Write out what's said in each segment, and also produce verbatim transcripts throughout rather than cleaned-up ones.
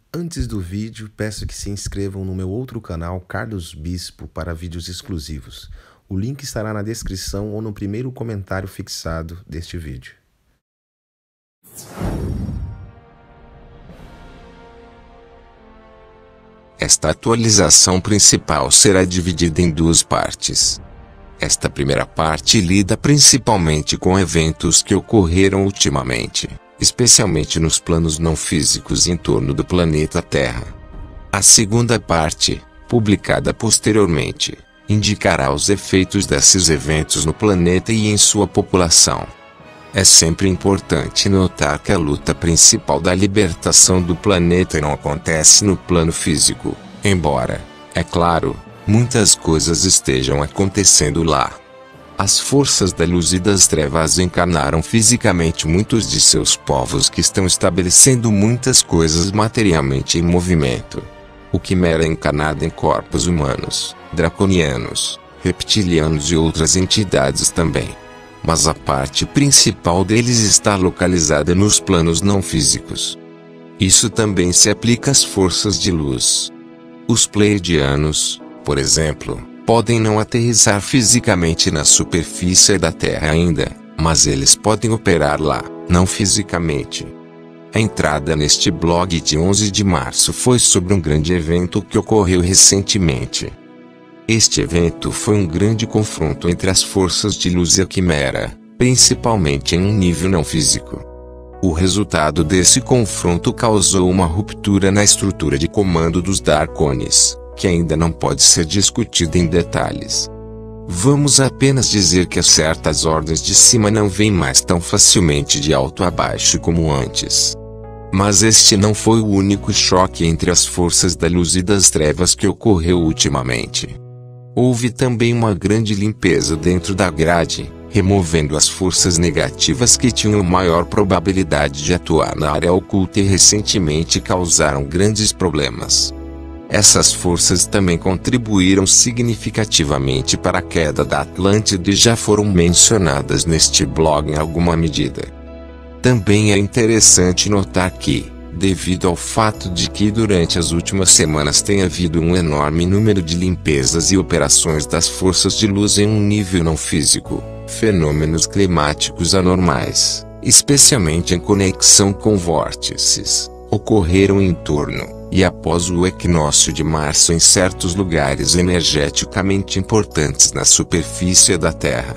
Antes do vídeo, peço que se inscrevam no meu outro canal, Carlos Bispo, para vídeos exclusivos. O link estará na descrição ou no primeiro comentário fixado deste vídeo. Esta atualização principal será dividida em duas partes. Esta primeira parte lida principalmente com eventos que ocorreram ultimamente, especialmente nos planos não físicos em torno do planeta Terra. A segunda parte, publicada posteriormente, indicará os efeitos desses eventos no planeta e em sua população. É sempre importante notar que a luta principal da libertação do planeta não acontece no plano físico, embora, é claro, muitas coisas estejam acontecendo lá. As forças da luz e das trevas encarnaram fisicamente muitos de seus povos que estão estabelecendo muitas coisas materialmente em movimento. O Quimera é encarnado em corpos humanos, draconianos, reptilianos e outras entidades também. Mas a parte principal deles está localizada nos planos não físicos. Isso também se aplica às forças de luz. Os Pleiadianos, por exemplo, podem não aterrissar fisicamente na superfície da Terra ainda, mas eles podem operar lá, não fisicamente. A entrada neste blog de onze de março foi sobre um grande evento que ocorreu recentemente. Este evento foi um grande confronto entre as forças de luz e a Quimera, principalmente em um nível não físico. O resultado desse confronto causou uma ruptura na estrutura de comando dos Darkonis, que ainda não pode ser discutida em detalhes. Vamos apenas dizer que certas ordens de cima não vêm mais tão facilmente de alto a baixo como antes. Mas este não foi o único choque entre as forças da luz e das trevas que ocorreu ultimamente. Houve também uma grande limpeza dentro da grade, removendo as forças negativas que tinham maior probabilidade de atuar na área oculta e recentemente causaram grandes problemas. Essas forças também contribuíram significativamente para a queda da Atlântida e já foram mencionadas neste blog em alguma medida. Também é interessante notar que, devido ao fato de que durante as últimas semanas tem havido um enorme número de limpezas e operações das forças de luz em um nível não físico, fenômenos climáticos anormais, especialmente em conexão com vórtices, ocorreram em torno e após o equinócio de março em certos lugares energeticamente importantes na superfície da Terra.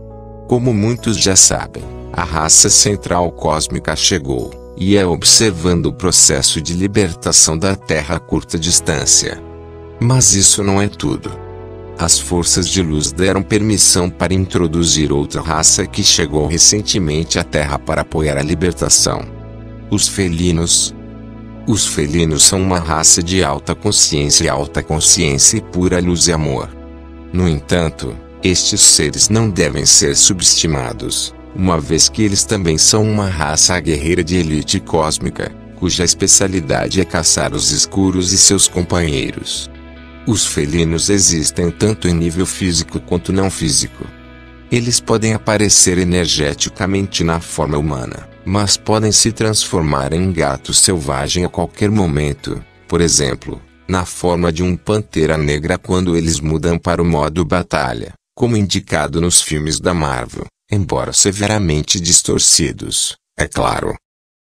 Como muitos já sabem, a raça central cósmica chegou, e é observando o processo de libertação da Terra a curta distância. Mas isso não é tudo. As forças de luz deram permissão para introduzir outra raça que chegou recentemente à Terra para apoiar a libertação. Os felinos. Os felinos são uma raça de alta consciência e alta consciência e pura luz e amor. No entanto, estes seres não devem ser subestimados, uma vez que eles também são uma raça guerreira de elite cósmica, cuja especialidade é caçar os escuros e seus companheiros. Os felinos existem tanto em nível físico quanto não físico. Eles podem aparecer energeticamente na forma humana, mas podem se transformar em gato selvagem a qualquer momento, por exemplo, na forma de um pantera negra quando eles mudam para o modo batalha, como indicado nos filmes da Marvel, embora severamente distorcidos, é claro.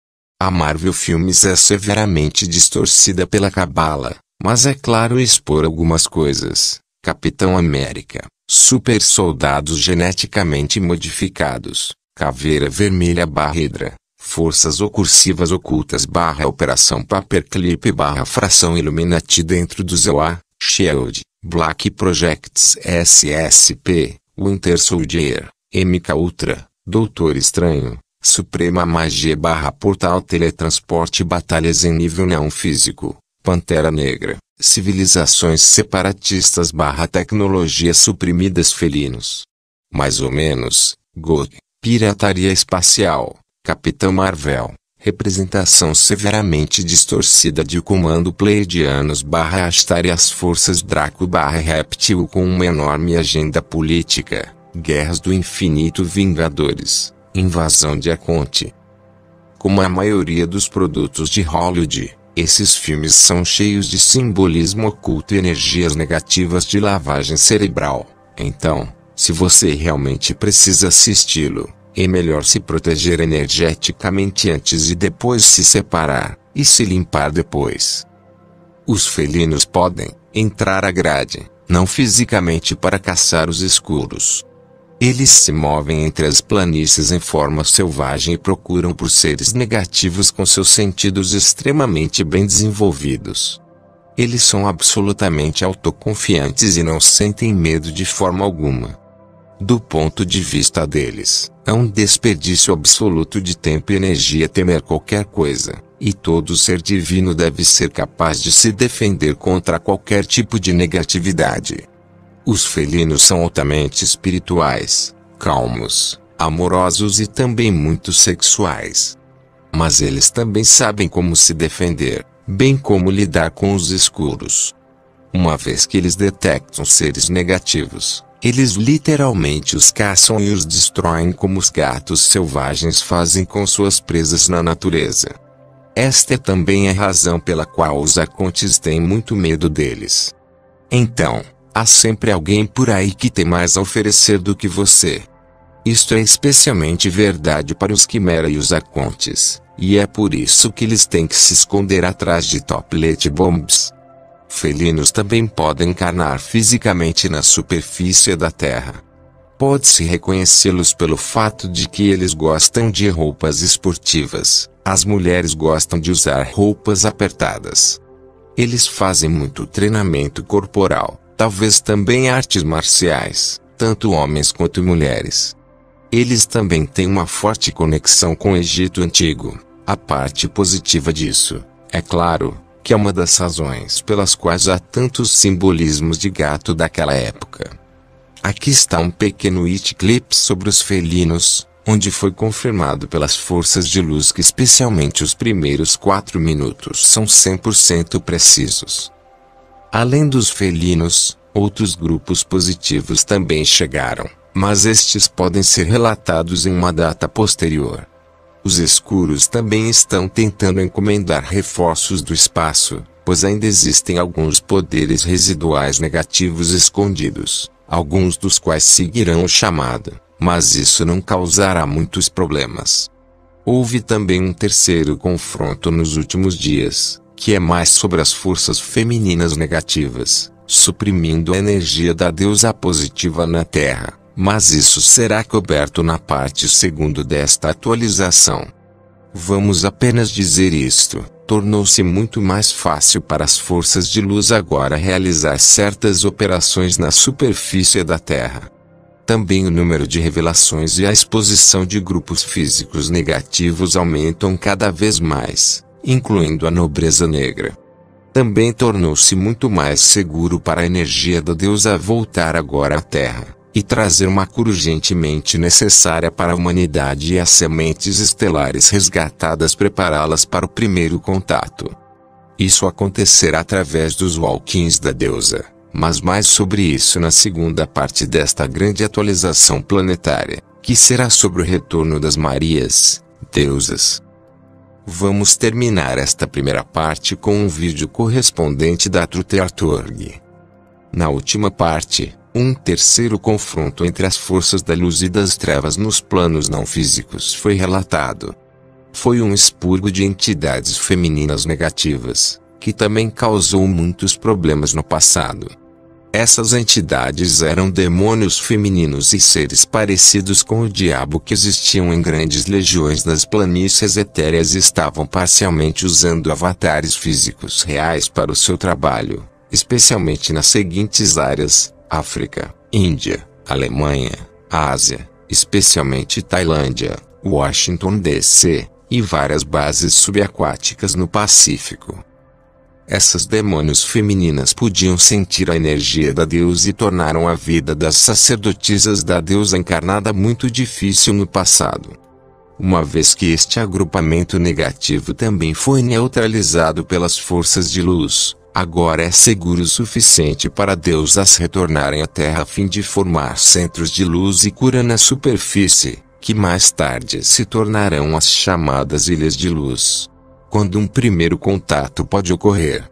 A Marvel Filmes é severamente distorcida pela cabala, mas é claro expor algumas coisas. Capitão América, super soldados geneticamente modificados, Caveira Vermelha barra Hydra, Forças Ocursivas Ocultas barra Operação Paperclip barra Fração Illuminati dentro do Z O A, Shield, Black Projects S S P, Winter Soldier, M K Ultra, Doutor Estranho, Suprema Magia barra Portal Teletransporte Batalhas em nível não físico, Pantera Negra, Civilizações separatistas barra Tecnologias suprimidas felinos. Mais ou menos, G O T, Pirataria Espacial, Capitão Marvel, representação severamente distorcida de comando Pleiadianos barra Astar e as forças Draco barra Reptil com uma enorme agenda política, Guerras do Infinito Vingadores, Invasão de Arconte. Como a maioria dos produtos de Hollywood, Esses filmes são cheios de simbolismo oculto e energias negativas de lavagem cerebral. Então, se você realmente precisa assisti-lo, é melhor se proteger energeticamente antes e depois se separar, e se limpar depois. Os felinos podem entrar à grade, não fisicamente para caçar os escuros. Eles se movem entre as planícies em forma selvagem e procuram por seres negativos com seus sentidos extremamente bem desenvolvidos. Eles são absolutamente autoconfiantes e não sentem medo de forma alguma. Do ponto de vista deles, é um desperdício absoluto de tempo e energia temer qualquer coisa, e todo ser divino deve ser capaz de se defender contra qualquer tipo de negatividade. Os felinos são altamente espirituais, calmos, amorosos e também muito sexuais. Mas eles também sabem como se defender, bem como lidar com os escuros. Uma vez que eles detectam seres negativos, eles literalmente os caçam e os destroem como os gatos selvagens fazem com suas presas na natureza. Esta é também a razão pela qual os arcontes têm muito medo deles. Então, há sempre alguém por aí que tem mais a oferecer do que você. Isto é especialmente verdade para os quimera e os arcontes, e é por isso que eles têm que se esconder atrás de toplet bombs. Felinos também podem encarnar fisicamente na superfície da Terra. Pode-se reconhecê-los pelo fato de que eles gostam de roupas esportivas. As mulheres gostam de usar roupas apertadas. Eles fazem muito treinamento corporal, talvez também artes marciais, tanto homens quanto mulheres. Eles também têm uma forte conexão com o Egito Antigo. A parte positiva disso, é claro, que é uma das razões pelas quais há tantos simbolismos de gato daquela época. Aqui está um pequeno it clip sobre os felinos, onde foi confirmado pelas forças de luz que especialmente os primeiros quatro minutos são cem por cento precisos. Além dos felinos, outros grupos positivos também chegaram, mas estes podem ser relatados em uma data posterior. Os escuros também estão tentando encomendar reforços do espaço, pois ainda existem alguns poderes residuais negativos escondidos, alguns dos quais seguirão o chamado, mas isso não causará muitos problemas. Houve também um terceiro confronto nos últimos dias, que é mais sobre as forças femininas negativas, suprimindo a energia da deusa positiva na Terra. Mas isso será coberto na parte segunda desta atualização. Vamos apenas dizer isto: tornou-se muito mais fácil para as forças de luz agora realizar certas operações na superfície da Terra. Também o número de revelações e a exposição de grupos físicos negativos aumentam cada vez mais, incluindo a nobreza negra. Também tornou-se muito mais seguro para a energia da deusa voltar agora à Terra e trazer uma cura urgentemente necessária para a humanidade e as sementes estelares resgatadas prepará-las para o primeiro contato. Isso acontecerá através dos walk-ins da deusa, mas mais sobre isso na segunda parte desta grande atualização planetária, que será sobre o retorno das Marias, deusas. Vamos terminar esta primeira parte com um vídeo correspondente da Truth.org. Na última parte, um terceiro confronto entre as forças da luz e das trevas nos planos não físicos foi relatado. Foi um expurgo de entidades femininas negativas, que também causou muitos problemas no passado. Essas entidades eram demônios femininos e seres parecidos com o diabo que existiam em grandes legiões nas planícies etéreas e estavam parcialmente usando avatares físicos reais para o seu trabalho, especialmente nas seguintes áreas: África, Índia, Alemanha, Ásia, especialmente Tailândia, Washington D C, e várias bases subaquáticas no Pacífico. Essas demônios femininas podiam sentir a energia da deusa e tornaram a vida das sacerdotisas da deusa encarnada muito difícil no passado. Uma vez que este agrupamento negativo também foi neutralizado pelas forças de luz, agora é seguro o suficiente para deusas retornarem à Terra a fim de formar centros de luz e cura na superfície, que mais tarde se tornarão as chamadas Ilhas de Luz. quando um primeiro contato pode ocorrer.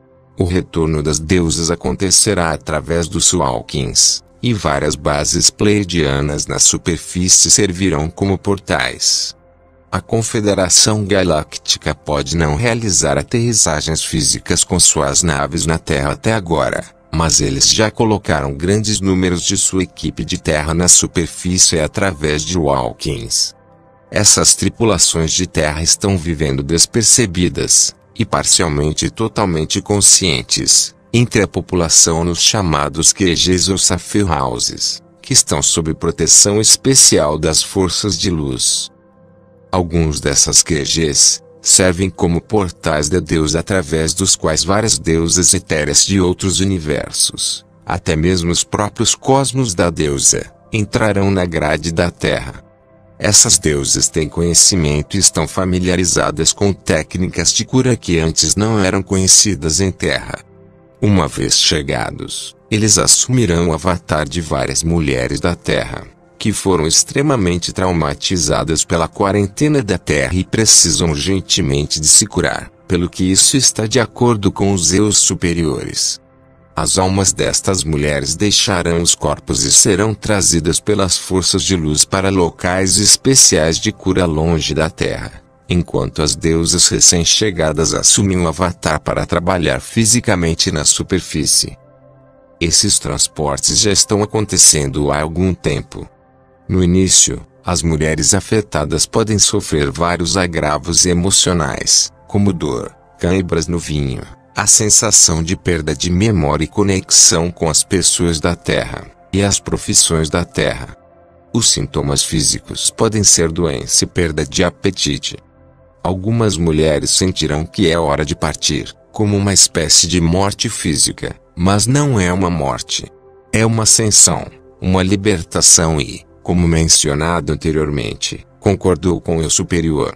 O retorno das deusas acontecerá através dos Salkins, e várias bases pleiadianas na superfície servirão como portais. A Confederação Galáctica pode não realizar aterrissagens físicas com suas naves na Terra até agora, mas eles já colocaram grandes números de sua equipe de terra na superfície através de Salkins. Essas tripulações de terra estão vivendo despercebidas, e parcialmente e totalmente conscientes, entre a população nos chamados Q Gs ou Sapphire Houses, que estão sob proteção especial das forças de luz. Alguns dessas Q Gs servem como portais de Deus através dos quais várias deusas etéreas de outros universos, até mesmo os próprios cosmos da deusa, entrarão na grade da Terra. Essas deusas têm conhecimento e estão familiarizadas com técnicas de cura que antes não eram conhecidas em Terra. Uma vez chegados, eles assumirão o avatar de várias mulheres da Terra, que foram extremamente traumatizadas pela quarentena da Terra e precisam urgentemente de se curar, pelo que isso está de acordo com os eus superiores. As almas destas mulheres deixarão os corpos e serão trazidas pelas forças de luz para locais especiais de cura longe da Terra, enquanto as deusas recém-chegadas assumem o avatar para trabalhar fisicamente na superfície. Esses transportes já estão acontecendo há algum tempo. No início, as mulheres afetadas podem sofrer vários agravos emocionais, como dor, câimbras no vinho, a sensação de perda de memória e conexão com as pessoas da Terra, e as profissões da Terra. Os sintomas físicos podem ser doença e perda de apetite. Algumas mulheres sentirão que é hora de partir, como uma espécie de morte física, mas não é uma morte. É uma ascensão, uma libertação e, como mencionado anteriormente, concordou com o superior.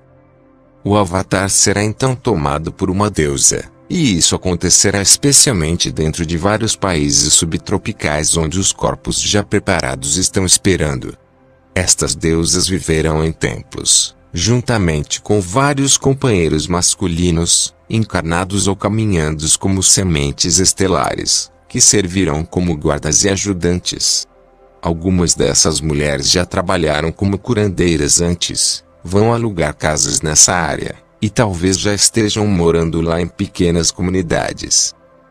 O avatar será então tomado por uma deusa, e isso acontecerá especialmente dentro de vários países subtropicais onde os corpos já preparados estão esperando. Estas deusas viverão em templos, juntamente com vários companheiros masculinos, encarnados ou caminhando como sementes estelares, que servirão como guardas e ajudantes. Algumas dessas mulheres já trabalharam como curandeiras antes, vão alugar casas nessa área, e talvez já estejam morando lá em pequenas comunidades.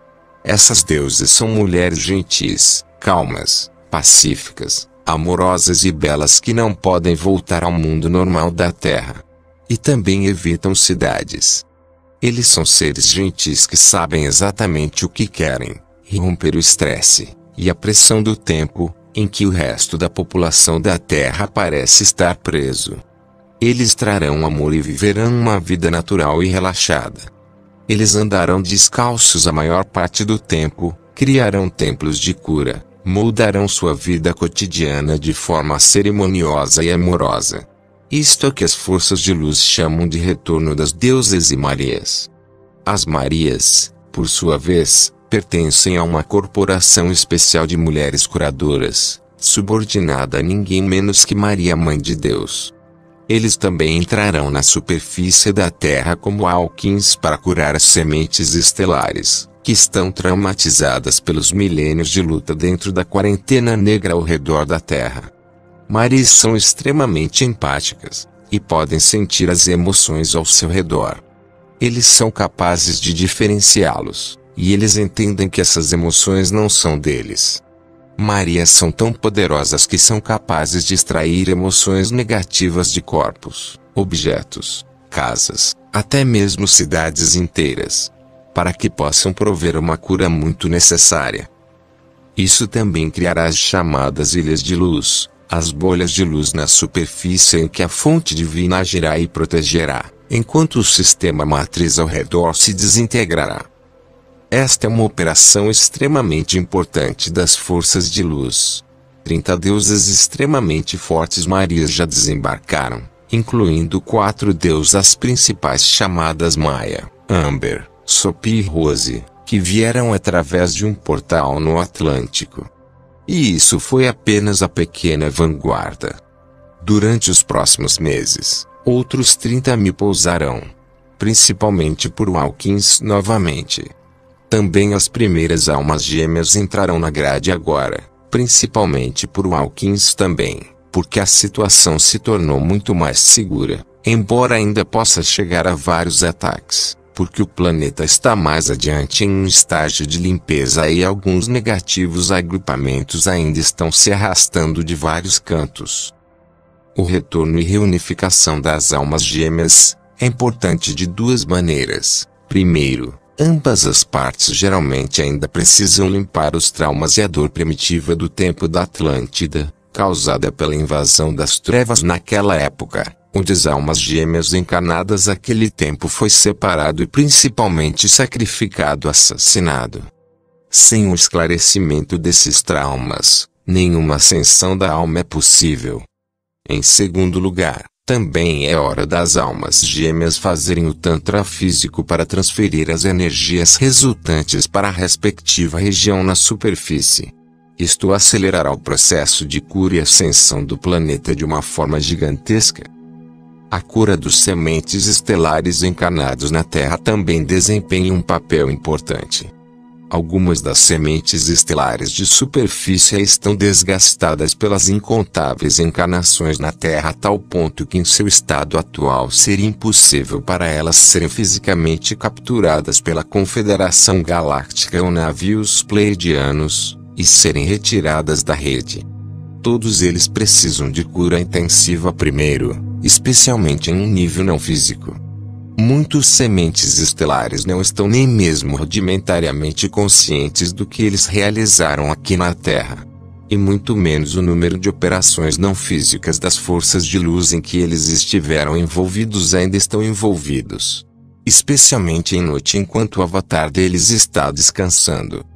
Essas deusas são mulheres gentis, calmas, pacíficas, amorosas e belas que não podem voltar ao mundo normal da Terra. E também evitam cidades. Eles são seres gentis que sabem exatamente o que querem, e romper o estresse e a pressão do tempo, em que o resto da população da Terra parece estar preso. Eles trarão amor e viverão uma vida natural e relaxada. Eles andarão descalços a maior parte do tempo, criarão templos de cura, moldarão sua vida cotidiana de forma cerimoniosa e amorosa. Isto é que as forças de luz chamam de retorno das deusas e Marias. As Marias, por sua vez, pertencem a uma corporação especial de mulheres curadoras, subordinada a ninguém menos que Maria, Mãe de Deus. Eles também entrarão na superfície da Terra como Salkins para curar as sementes estelares, que estão traumatizadas pelos milênios de luta dentro da quarentena negra ao redor da Terra. Marias são extremamente empáticas, e podem sentir as emoções ao seu redor. Eles são capazes de diferenciá-los, e eles entendem que essas emoções não são deles. Marias são tão poderosas que são capazes de extrair emoções negativas de corpos, objetos, casas, até mesmo cidades inteiras, para que possam prover uma cura muito necessária. Isso também criará as chamadas ilhas de luz, as bolhas de luz na superfície em que a fonte divina agirá e protegerá, enquanto o sistema matriz ao redor se desintegrará. Esta é uma operação extremamente importante das forças de luz. Trinta deusas extremamente fortes Marias já desembarcaram, incluindo quatro deusas principais chamadas Maia, Amber, Sophie e Rose, que vieram através de um portal no Atlântico. E isso foi apenas a pequena vanguarda. Durante os próximos meses, outros trinta mil pousarão. principalmente por Hawkins novamente. Também as primeiras almas gêmeas entrarão na grade agora, principalmente por Hawkins também, porque a situação se tornou muito mais segura, embora ainda possa chegar a vários ataques, porque o planeta está mais adiante em um estágio de limpeza e alguns negativos agrupamentos ainda estão se arrastando de vários cantos. O retorno e reunificação das almas gêmeas é importante de duas maneiras. Primeiro, ambas as partes geralmente ainda precisam limpar os traumas e a dor primitiva do tempo da Atlântida, causada pela invasão das trevas naquela época, onde as almas gêmeas encarnadas aquele tempo foi separado e principalmente sacrificado, assassinado. Sem o esclarecimento desses traumas, nenhuma ascensão da alma é possível. Em segundo lugar, também é hora das almas gêmeas fazerem o tantra físico para transferir as energias resultantes para a respectiva região na superfície. Isto acelerará o processo de cura e ascensão do planeta de uma forma gigantesca. A cura dos sementes estelares encarnados na Terra também desempenha um papel importante. Algumas das sementes estelares de superfície estão desgastadas pelas incontáveis encarnações na Terra a tal ponto que em seu estado atual seria impossível para elas serem fisicamente capturadas pela Confederação Galáctica ou navios pleiadianos, e serem retiradas da rede. Todos eles precisam de cura intensiva primeiro, especialmente em um nível não físico. Muitos sementes estelares não estão nem mesmo rudimentariamente conscientes do que eles realizaram aqui na Terra. E muito menos o número de operações não físicas das forças de luz em que eles estiveram envolvidos ainda estão envolvidos. Especialmente em noite enquanto o avatar deles está descansando.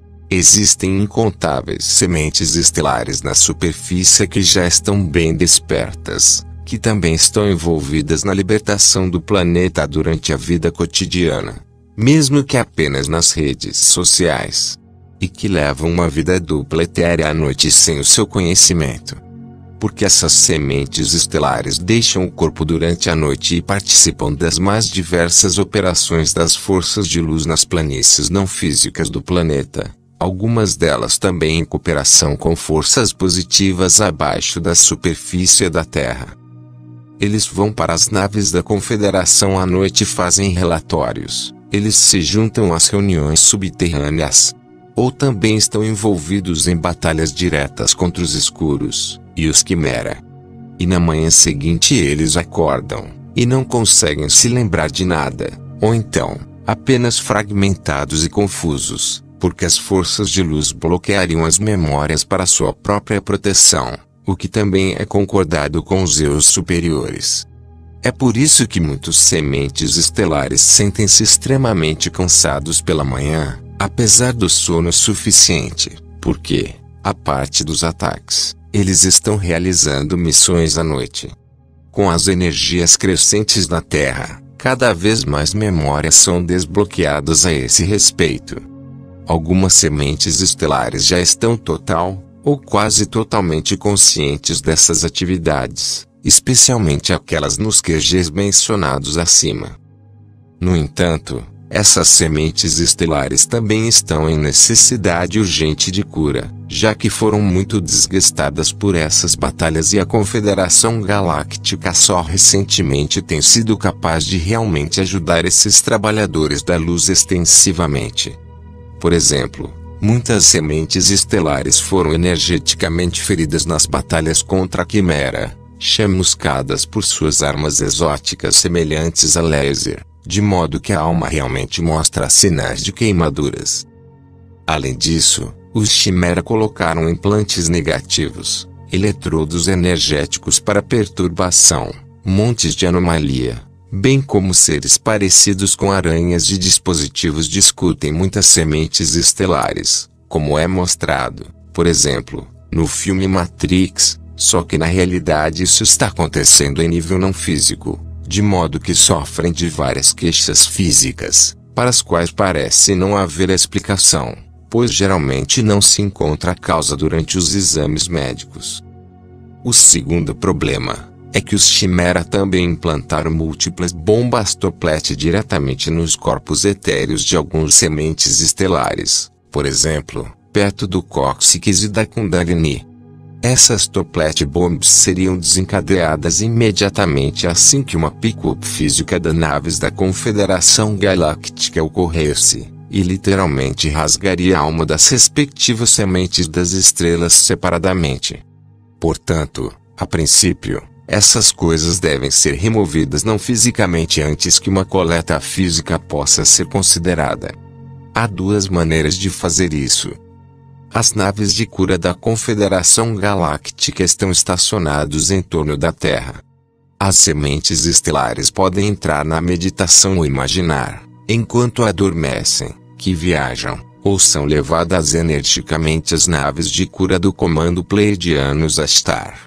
Existem incontáveis sementes estelares na superfície que já estão bem despertas, que também estão envolvidas na libertação do planeta durante a vida cotidiana, mesmo que apenas nas redes sociais, e que levam uma vida dupla etérea à noite sem o seu conhecimento. Porque essas sementes estelares deixam o corpo durante a noite e participam das mais diversas operações das forças de luz nas planícies não físicas do planeta. Algumas delas também em cooperação com forças positivas abaixo da superfície da Terra. Eles vão para as naves da Confederação à noite e fazem relatórios. Eles se juntam às reuniões subterrâneas. Ou também estão envolvidos em batalhas diretas contra os escuros e os Quimera. E na manhã seguinte eles acordam e não conseguem se lembrar de nada, ou então, apenas fragmentados e confusos, porque as forças de luz bloqueariam as memórias para sua própria proteção, o que também é concordado com os eus superiores. É por isso que muitos sementes estelares sentem-se extremamente cansados pela manhã, apesar do sono suficiente, porque, a parte dos ataques, eles estão realizando missões à noite. Com as energias crescentes na Terra, cada vez mais memórias são desbloqueadas a esse respeito. Algumas sementes estelares já estão total, ou quase totalmente conscientes dessas atividades, especialmente aquelas nos Q Gs mencionados acima. No entanto, essas sementes estelares também estão em necessidade urgente de cura, já que foram muito desgastadas por essas batalhas e a Confederação Galáctica só recentemente tem sido capaz de realmente ajudar esses trabalhadores da luz extensivamente. Por exemplo, muitas sementes estelares foram energeticamente feridas nas batalhas contra a Quimera, chamuscadas por suas armas exóticas semelhantes a laser, de modo que a alma realmente mostra sinais de queimaduras. Além disso, os Chimera colocaram implantes negativos, eletrodos energéticos para perturbação, montes de anomalia, bem como seres parecidos com aranhas de dispositivos discutem muitas sementes estelares, como é mostrado, por exemplo, no filme Matrix, só que na realidade isso está acontecendo em nível não físico, de modo que sofrem de várias queixas físicas, para as quais parece não haver explicação, pois geralmente não se encontra a causa durante os exames médicos. O segundo problema é que os Chimera também implantaram múltiplas bombas Toplete diretamente nos corpos etéreos de alguns sementes estelares, por exemplo, perto do cóccix e da Kundalini. Essas Toplete Bombs seriam desencadeadas imediatamente assim que uma pick-up física das naves da Confederação Galáctica ocorresse, e literalmente rasgaria a alma das respectivas sementes das estrelas separadamente. Portanto, a princípio, essas coisas devem ser removidas não fisicamente antes que uma coleta física possa ser considerada. Há duas maneiras de fazer isso. As naves de cura da Confederação Galáctica estão estacionadas em torno da Terra. As sementes estelares podem entrar na meditação ou imaginar, enquanto adormecem, que viajam, ou são levadas energicamente às naves de cura do Comando Pleiadianos Astar.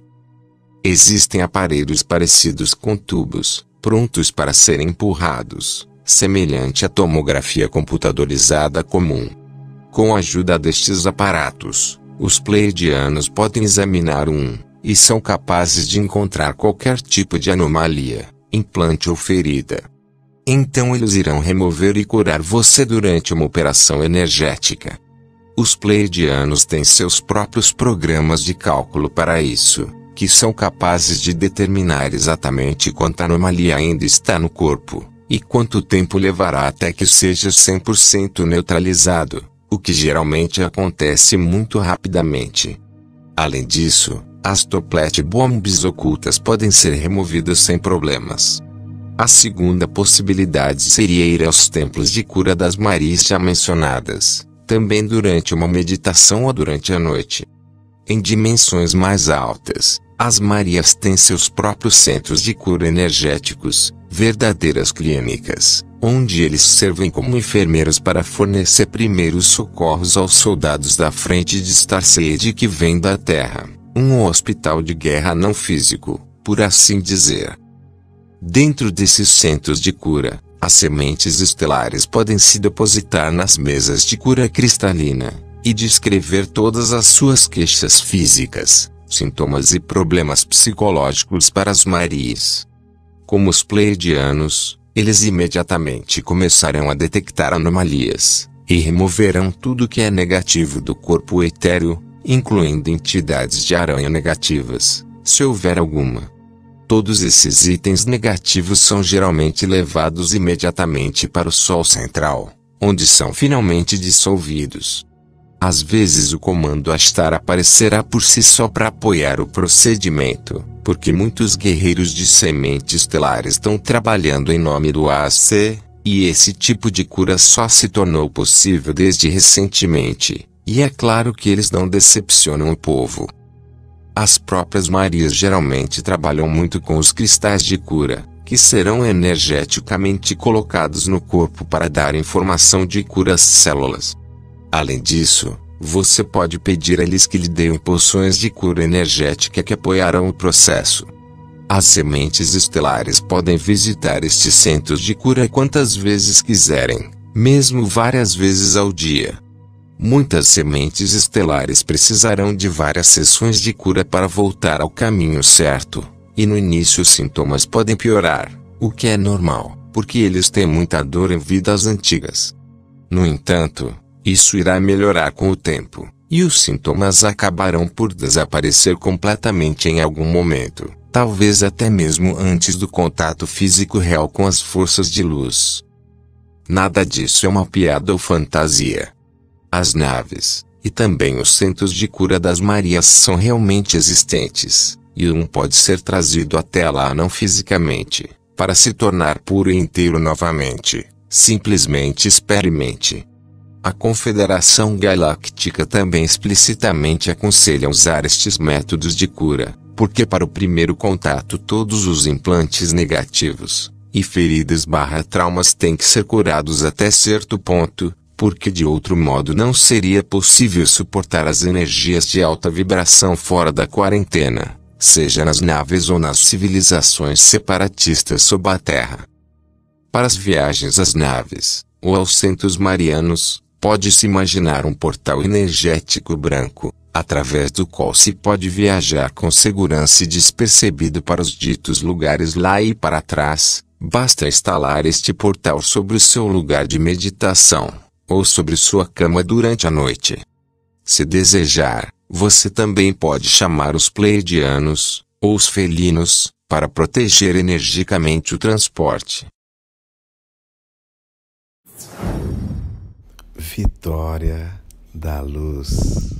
Existem aparelhos parecidos com tubos, prontos para serem empurrados, semelhante à tomografia computadorizada comum. Com a ajuda destes aparatos, os Pleiadianos podem examinar um, e são capazes de encontrar qualquer tipo de anomalia, implante ou ferida. Então eles irão remover e curar você durante uma operação energética. Os Pleiadianos têm seus próprios programas de cálculo para isso, que são capazes de determinar exatamente quanta anomalia ainda está no corpo, e quanto tempo levará até que seja cem por cento neutralizado, o que geralmente acontece muito rapidamente. Além disso, as Toplete Bombs ocultas podem ser removidas sem problemas. A segunda possibilidade seria ir aos templos de cura das Marias já mencionadas, também durante uma meditação ou durante a noite. Em dimensões mais altas, as Marias têm seus próprios centros de cura energéticos, verdadeiras clínicas, onde eles servem como enfermeiros para fornecer primeiros socorros aos soldados da frente de Starseed que vem da Terra, um hospital de guerra não físico, por assim dizer. Dentro desses centros de cura, as sementes estelares podem se depositar nas mesas de cura cristalina, e descrever todas as suas queixas físicas, sintomas e problemas psicológicos para as Marias. Como os Pleiadianos, eles imediatamente começarão a detectar anomalias, e removerão tudo que é negativo do corpo etéreo, incluindo entidades de aranha negativas, se houver alguma. Todos esses itens negativos são geralmente levados imediatamente para o Sol Central, onde são finalmente dissolvidos. Às vezes o comando Astar aparecerá por si só para apoiar o procedimento, porque muitos guerreiros de semente estelar estão trabalhando em nome do A C, e esse tipo de cura só se tornou possível desde recentemente, e é claro que eles não decepcionam o povo. As próprias Marias geralmente trabalham muito com os cristais de cura, que serão energeticamente colocados no corpo para dar informação de cura às células. Além disso, você pode pedir a eles que lhe deem poções de cura energética que apoiarão o processo. As sementes estelares podem visitar estes centros de cura quantas vezes quiserem, mesmo várias vezes ao dia. Muitas sementes estelares precisarão de várias sessões de cura para voltar ao caminho certo, e no início os sintomas podem piorar, o que é normal, porque eles têm muita dor em vidas antigas. No entanto, isso irá melhorar com o tempo, e os sintomas acabarão por desaparecer completamente em algum momento, talvez até mesmo antes do contato físico real com as forças de luz. Nada disso é uma piada ou fantasia. As naves, e também os centros de cura das Marias são realmente existentes, e um pode ser trazido até lá não fisicamente, para se tornar puro e inteiro novamente. Simplesmente experimente. A Confederação Galáctica também explicitamente aconselha usar estes métodos de cura, porque para o primeiro contato todos os implantes negativos, e feridas barra traumas têm que ser curados até certo ponto, porque de outro modo não seria possível suportar as energias de alta vibração fora da quarentena, seja nas naves ou nas civilizações separatistas sob a Terra. Para as viagens às naves, ou aos centros marianos, pode-se imaginar um portal energético branco, através do qual se pode viajar com segurança e despercebido para os ditos lugares lá e para trás. Basta instalar este portal sobre o seu lugar de meditação, ou sobre sua cama durante a noite. Se desejar, você também pode chamar os pleiadianos, ou os felinos, para proteger energicamente o transporte. Vitória da Luz.